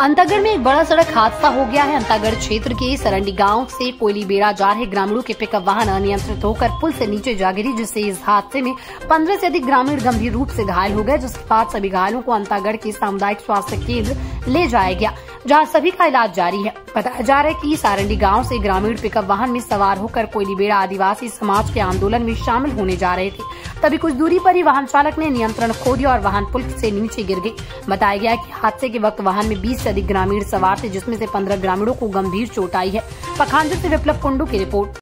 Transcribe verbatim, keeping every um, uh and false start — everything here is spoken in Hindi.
अंतागढ़ में एक बड़ा सड़क हादसा हो गया है। अंतागढ़ क्षेत्र के सरंडी गांव से कोयलीबेड़ा जा रहे ग्रामीणों के पिकअप वाहन अनियंत्रित होकर पुल से नीचे जा गिरी, जिससे इस हादसे में पंद्रह से अधिक ग्रामीण गंभीर रूप से घायल हो गए, जिसके बाद सभी घायलों को अंतागढ़ के सामुदायिक स्वास्थ्य केंद्र ले जाया गया, जहां सभी का इलाज जारी है। बताया जा रहा है कि सारंडी गांव से ग्रामीण पिकअप वाहन में सवार होकर कोयलीबेड़ा आदिवासी समाज के आंदोलन में शामिल होने जा रहे थे। तभी कुछ दूरी पर ही वाहन चालक ने नियंत्रण खो दिया और वाहन पुल से नीचे गिर गई। बताया गया कि हादसे के वक्त वाहन में बीस से अधिक ग्रामीण सवार थे, जिसमें से पंद्रह ग्रामीणों को गंभीर चोट आई है। पखांजूर से विप्लव कुंडू की रिपोर्ट।